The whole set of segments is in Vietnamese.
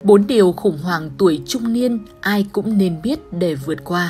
4 điều khủng hoảng tuổi trung niên ai cũng nên biết để vượt qua.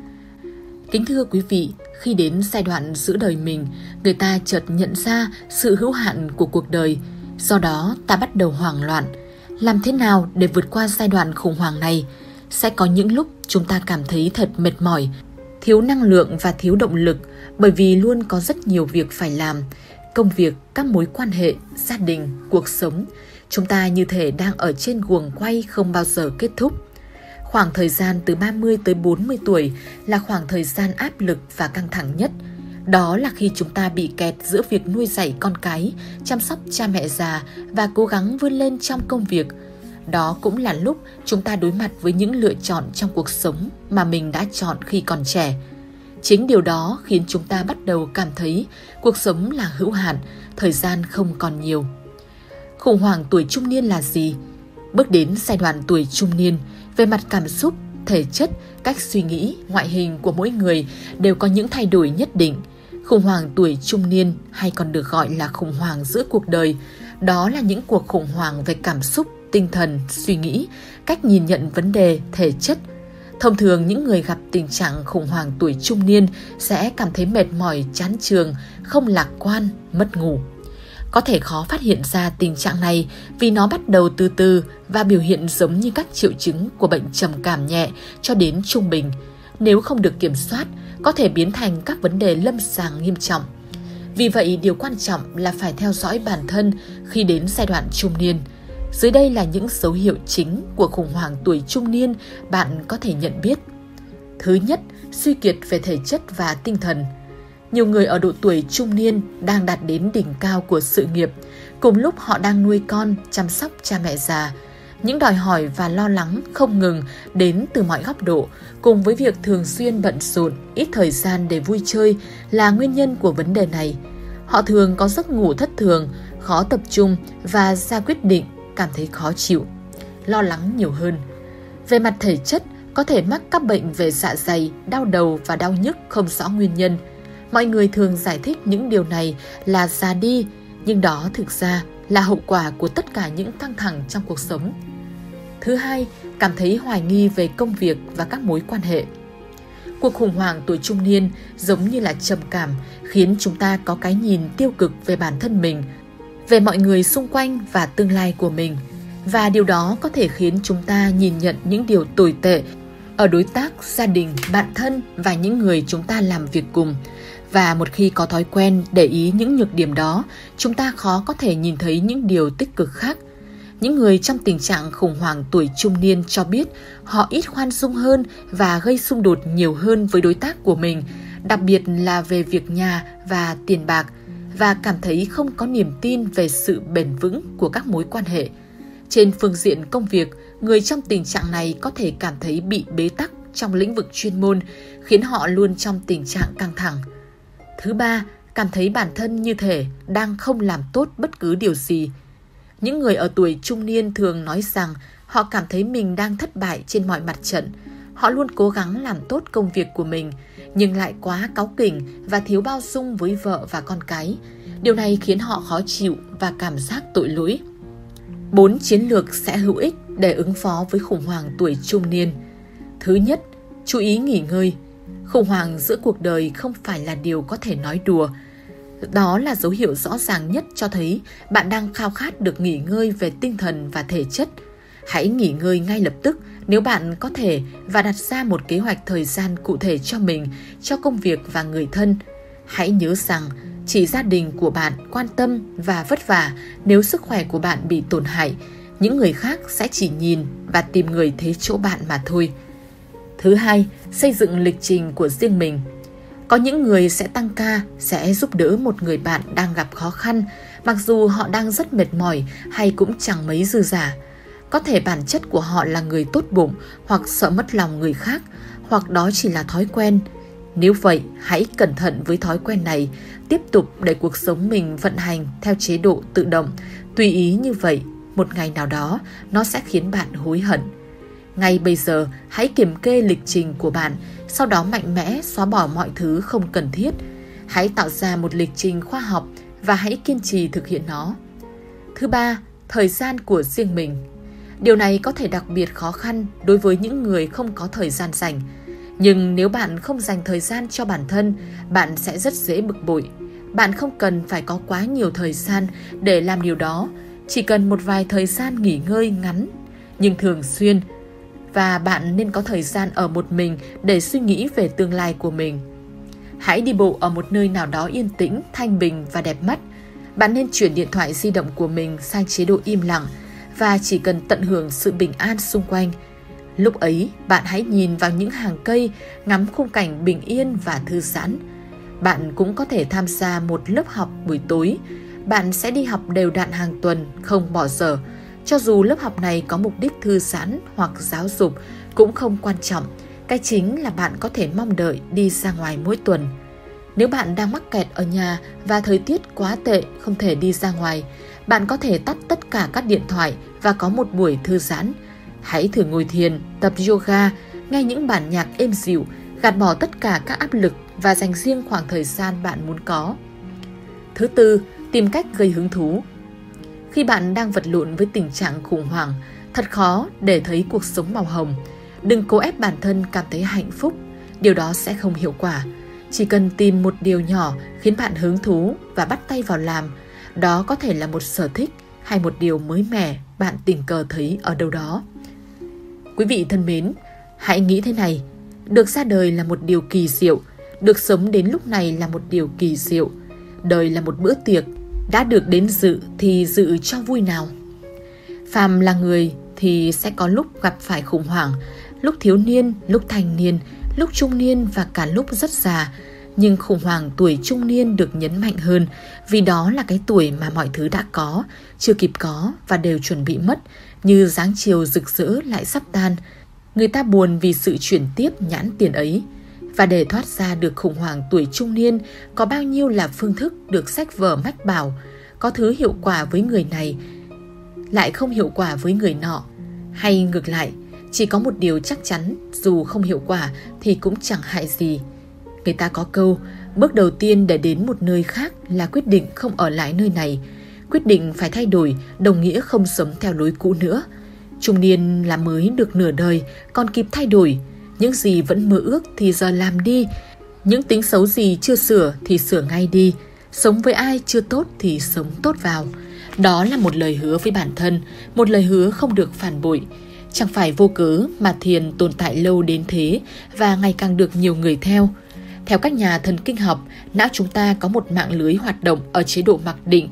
Kính thưa quý vị, khi đến giai đoạn giữa đời mình, người ta chợt nhận ra sự hữu hạn của cuộc đời. Do đó, ta bắt đầu hoảng loạn. Làm thế nào để vượt qua giai đoạn khủng hoảng này? Sẽ có những lúc chúng ta cảm thấy thật mệt mỏi, thiếu năng lượng và thiếu động lực bởi vì luôn có rất nhiều việc phải làm. Công việc, các mối quan hệ, gia đình, cuộc sống. Chúng ta như thể đang ở trên guồng quay không bao giờ kết thúc. Khoảng thời gian từ 30 tới 40 tuổi là khoảng thời gian áp lực và căng thẳng nhất. Đó là khi chúng ta bị kẹt giữa việc nuôi dạy con cái, chăm sóc cha mẹ già và cố gắng vươn lên trong công việc. Đó cũng là lúc chúng ta đối mặt với những lựa chọn trong cuộc sống mà mình đã chọn khi còn trẻ. Chính điều đó khiến chúng ta bắt đầu cảm thấy cuộc sống là hữu hạn, thời gian không còn nhiều. Khủng hoảng tuổi trung niên là gì? Bước đến giai đoạn tuổi trung niên, về mặt cảm xúc, thể chất, cách suy nghĩ, ngoại hình của mỗi người đều có những thay đổi nhất định. Khủng hoảng tuổi trung niên hay còn được gọi là khủng hoảng giữa cuộc đời, đó là những cuộc khủng hoảng về cảm xúc, tinh thần, suy nghĩ, cách nhìn nhận vấn đề, thể chất. Thông thường những người gặp tình trạng khủng hoảng tuổi trung niên sẽ cảm thấy mệt mỏi, chán chường, không lạc quan, mất ngủ. Có thể khó phát hiện ra tình trạng này vì nó bắt đầu từ từ và biểu hiện giống như các triệu chứng của bệnh trầm cảm nhẹ cho đến trung bình. Nếu không được kiểm soát, có thể biến thành các vấn đề lâm sàng nghiêm trọng. Vì vậy, điều quan trọng là phải theo dõi bản thân khi đến giai đoạn trung niên. Dưới đây là những dấu hiệu chính của khủng hoảng tuổi trung niên bạn có thể nhận biết. Thứ nhất, suy kiệt về thể chất và tinh thần. Nhiều người ở độ tuổi trung niên đang đạt đến đỉnh cao của sự nghiệp, cùng lúc họ đang nuôi con, chăm sóc cha mẹ già. Những đòi hỏi và lo lắng không ngừng đến từ mọi góc độ, cùng với việc thường xuyên bận rộn, ít thời gian để vui chơi là nguyên nhân của vấn đề này. Họ thường có giấc ngủ thất thường, khó tập trung và ra quyết định, cảm thấy khó chịu, lo lắng nhiều hơn. Về mặt thể chất, có thể mắc các bệnh về dạ dày, đau đầu và đau nhức không rõ nguyên nhân. Mọi người thường giải thích những điều này là già đi, nhưng đó thực ra là hậu quả của tất cả những căng thẳng trong cuộc sống. Thứ hai, cảm thấy hoài nghi về công việc và các mối quan hệ. Cuộc khủng hoảng tuổi trung niên giống như là trầm cảm, khiến chúng ta có cái nhìn tiêu cực về bản thân mình, về mọi người xung quanh và tương lai của mình. Và điều đó có thể khiến chúng ta nhìn nhận những điều tồi tệ ở đối tác, gia đình, bạn thân và những người chúng ta làm việc cùng. Và một khi có thói quen để ý những nhược điểm đó, chúng ta khó có thể nhìn thấy những điều tích cực khác. Những người trong tình trạng khủng hoảng tuổi trung niên cho biết họ ít khoan dung hơn và gây xung đột nhiều hơn với đối tác của mình, đặc biệt là về việc nhà và tiền bạc, và cảm thấy không có niềm tin về sự bền vững của các mối quan hệ. Trên phương diện công việc, người trong tình trạng này có thể cảm thấy bị bế tắc trong lĩnh vực chuyên môn, khiến họ luôn trong tình trạng căng thẳng. Thứ ba, cảm thấy bản thân như thể đang không làm tốt bất cứ điều gì. Những người ở tuổi trung niên thường nói rằng họ cảm thấy mình đang thất bại trên mọi mặt trận. Họ luôn cố gắng làm tốt công việc của mình, nhưng lại quá cáu kỉnh và thiếu bao dung với vợ và con cái. Điều này khiến họ khó chịu và cảm giác tội lỗi. 4 chiến lược sẽ hữu ích để ứng phó với khủng hoảng tuổi trung niên. Thứ nhất, chú ý nghỉ ngơi. Khủng hoảng giữa cuộc đời không phải là điều có thể nói đùa. Đó là dấu hiệu rõ ràng nhất cho thấy bạn đang khao khát được nghỉ ngơi về tinh thần và thể chất. Hãy nghỉ ngơi ngay lập tức nếu bạn có thể và đặt ra một kế hoạch thời gian cụ thể cho mình, cho công việc và người thân. Hãy nhớ rằng chỉ gia đình của bạn quan tâm và vất vả nếu sức khỏe của bạn bị tổn hại. Những người khác sẽ chỉ nhìn và tìm người thế chỗ bạn mà thôi. Thứ hai, xây dựng lịch trình của riêng mình. Có những người sẽ tăng ca, sẽ giúp đỡ một người bạn đang gặp khó khăn, mặc dù họ đang rất mệt mỏi hay cũng chẳng mấy dư dả. Có thể bản chất của họ là người tốt bụng hoặc sợ mất lòng người khác, hoặc đó chỉ là thói quen. Nếu vậy, hãy cẩn thận với thói quen này, tiếp tục để cuộc sống mình vận hành theo chế độ tự động. Tùy ý như vậy, một ngày nào đó nó sẽ khiến bạn hối hận. Ngay bây giờ, hãy kiểm kê lịch trình của bạn, sau đó mạnh mẽ xóa bỏ mọi thứ không cần thiết. Hãy tạo ra một lịch trình khoa học và hãy kiên trì thực hiện nó. Thứ ba, thời gian của riêng mình. Điều này có thể đặc biệt khó khăn đối với những người không có thời gian rảnh. Nhưng nếu bạn không dành thời gian cho bản thân, bạn sẽ rất dễ bực bội. Bạn không cần phải có quá nhiều thời gian để làm điều đó, chỉ cần một vài thời gian nghỉ ngơi ngắn, nhưng thường xuyên. Và bạn nên có thời gian ở một mình để suy nghĩ về tương lai của mình. Hãy đi bộ ở một nơi nào đó yên tĩnh, thanh bình và đẹp mắt. Bạn nên chuyển điện thoại di động của mình sang chế độ im lặng và chỉ cần tận hưởng sự bình an xung quanh. Lúc ấy, bạn hãy nhìn vào những hàng cây, ngắm khung cảnh bình yên và thư giãn. Bạn cũng có thể tham gia một lớp học buổi tối. Bạn sẽ đi học đều đặn hàng tuần, không bỏ dở. Cho dù lớp học này có mục đích thư giãn hoặc giáo dục cũng không quan trọng. Cái chính là bạn có thể mong đợi đi ra ngoài mỗi tuần. Nếu bạn đang mắc kẹt ở nhà và thời tiết quá tệ không thể đi ra ngoài, bạn có thể tắt tất cả các điện thoại và có một buổi thư giãn. Hãy thử ngồi thiền, tập yoga, nghe những bản nhạc êm dịu, gạt bỏ tất cả các áp lực và dành riêng khoảng thời gian bạn muốn có. Thứ tư, tìm cách gây hứng thú. Khi bạn đang vật lộn với tình trạng khủng hoảng, thật khó để thấy cuộc sống màu hồng. Đừng cố ép bản thân cảm thấy hạnh phúc, điều đó sẽ không hiệu quả. Chỉ cần tìm một điều nhỏ khiến bạn hứng thú và bắt tay vào làm. Đó có thể là một sở thích hay một điều mới mẻ bạn tình cờ thấy ở đâu đó. Quý vị thân mến, hãy nghĩ thế này. Được ra đời là một điều kỳ diệu. Được sống đến lúc này là một điều kỳ diệu. Đời là một bữa tiệc. Đã được đến dự thì dự cho vui nào. Phàm là người thì sẽ có lúc gặp phải khủng hoảng. Lúc thiếu niên, lúc thanh niên, lúc trung niên và cả lúc rất già. Nhưng khủng hoảng tuổi trung niên được nhấn mạnh hơn vì đó là cái tuổi mà mọi thứ đã có, chưa kịp có và đều chuẩn bị mất, như dáng chiều rực rỡ lại sắp tan. Người ta buồn vì sự chuyển tiếp nhãn tiền ấy. Và để thoát ra được khủng hoảng tuổi trung niên, có bao nhiêu là phương thức được sách vở mách bảo. Có thứ hiệu quả với người này, lại không hiệu quả với người nọ. Hay ngược lại, chỉ có một điều chắc chắn, dù không hiệu quả thì cũng chẳng hại gì. Người ta có câu, bước đầu tiên để đến một nơi khác là quyết định không ở lại nơi này. Quyết định phải thay đổi, đồng nghĩa không sống theo lối cũ nữa. Trung niên là mới được nửa đời, còn kịp thay đổi. Những gì vẫn mơ ước thì giờ làm đi. Những tính xấu gì chưa sửa thì sửa ngay đi. Sống với ai chưa tốt thì sống tốt vào. Đó là một lời hứa với bản thân, một lời hứa không được phản bội. Chẳng phải vô cớ mà thiền tồn tại lâu đến thế và ngày càng được nhiều người theo. Theo các nhà thần kinh học, não chúng ta có một mạng lưới hoạt động ở chế độ mặc định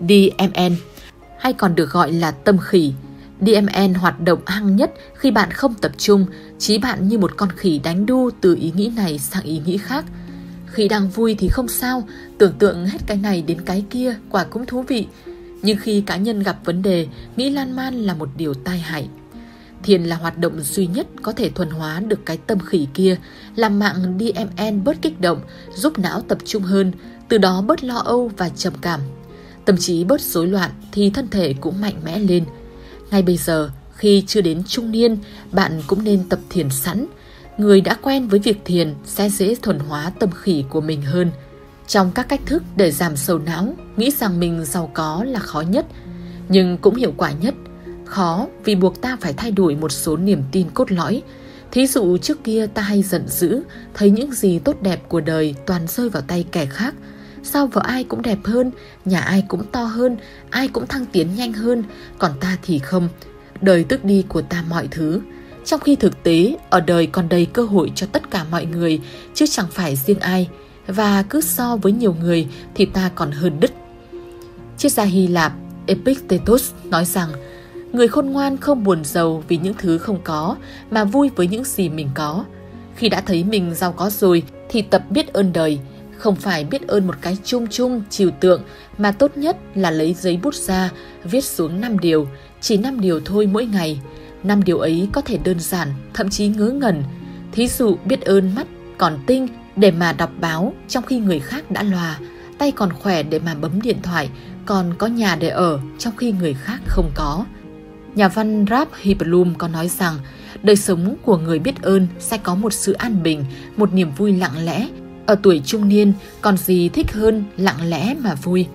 DMN, hay còn được gọi là tâm khỉ. DMN hoạt động hăng nhất khi bạn không tập trung, trí bạn như một con khỉ đánh đu từ ý nghĩ này sang ý nghĩ khác. Khi đang vui thì không sao, tưởng tượng hết cái này đến cái kia, quả cũng thú vị. Nhưng khi cá nhân gặp vấn đề, nghĩ lan man là một điều tai hại. Thiền là hoạt động duy nhất có thể thuần hóa được cái tâm khỉ kia, làm mạng DMN bớt kích động, giúp não tập trung hơn, từ đó bớt lo âu và trầm cảm. Tâm trí bớt rối loạn thì thân thể cũng mạnh mẽ lên. Ngay bây giờ, khi chưa đến trung niên, bạn cũng nên tập thiền sẵn. Người đã quen với việc thiền sẽ dễ thuần hóa tâm khỉ của mình hơn. Trong các cách thức để giảm sầu não, nghĩ rằng mình giàu có là khó nhất, nhưng cũng hiệu quả nhất. Khó vì buộc ta phải thay đổi một số niềm tin cốt lõi. Thí dụ trước kia ta hay giận dữ, thấy những gì tốt đẹp của đời toàn rơi vào tay kẻ khác. Sao vợ ai cũng đẹp hơn, nhà ai cũng to hơn, ai cũng thăng tiến nhanh hơn, còn ta thì không. Đời tước đi của ta mọi thứ. Trong khi thực tế, ở đời còn đầy cơ hội cho tất cả mọi người, chứ chẳng phải riêng ai. Và cứ so với nhiều người thì ta còn hơn đứt. Triết gia Hy Lạp Epictetus nói rằng, người khôn ngoan không buồn giàu vì những thứ không có, mà vui với những gì mình có. Khi đã thấy mình giàu có rồi thì tập biết ơn đời. Không phải biết ơn một cái chung chung, trừu tượng, mà tốt nhất là lấy giấy bút ra, viết xuống 5 điều, chỉ 5 điều thôi mỗi ngày. 5 điều ấy có thể đơn giản, thậm chí ngớ ngẩn. Thí dụ biết ơn mắt còn tinh để mà đọc báo trong khi người khác đã lòa, tay còn khỏe để mà bấm điện thoại, còn có nhà để ở trong khi người khác không có. Nhà văn Ralph Blum có nói rằng, đời sống của người biết ơn sẽ có một sự an bình, một niềm vui lặng lẽ. Ở tuổi trung niên, còn gì thích hơn lặng lẽ mà vui.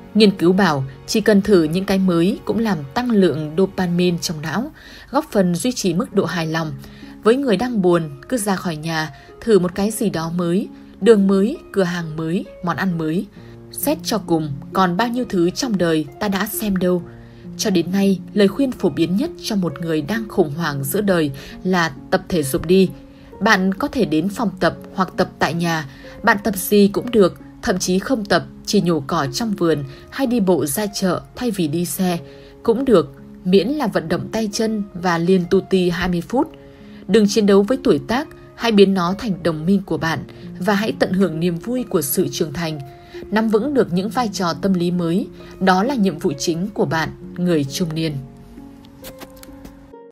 Nghiên cứu bảo chỉ cần thử những cái mới cũng làm tăng lượng dopamine trong não, góp phần duy trì mức độ hài lòng. Với người đang buồn, cứ ra khỏi nhà, thử một cái gì đó mới, đường mới, cửa hàng mới, món ăn mới. Xét cho cùng, còn bao nhiêu thứ trong đời ta đã xem đâu. Cho đến nay, lời khuyên phổ biến nhất cho một người đang khủng hoảng giữa đời là tập thể dục đi. Bạn có thể đến phòng tập hoặc tập tại nhà, bạn tập gì cũng được, thậm chí không tập, chỉ nhổ cỏ trong vườn hay đi bộ ra chợ thay vì đi xe cũng được, miễn là vận động tay chân và liền tu ti 20 phút. Đừng chiến đấu với tuổi tác, hãy biến nó thành đồng minh của bạn và hãy tận hưởng niềm vui của sự trưởng thành. Nắm vững được những vai trò tâm lý mới, đó là nhiệm vụ chính của bạn, người trung niên.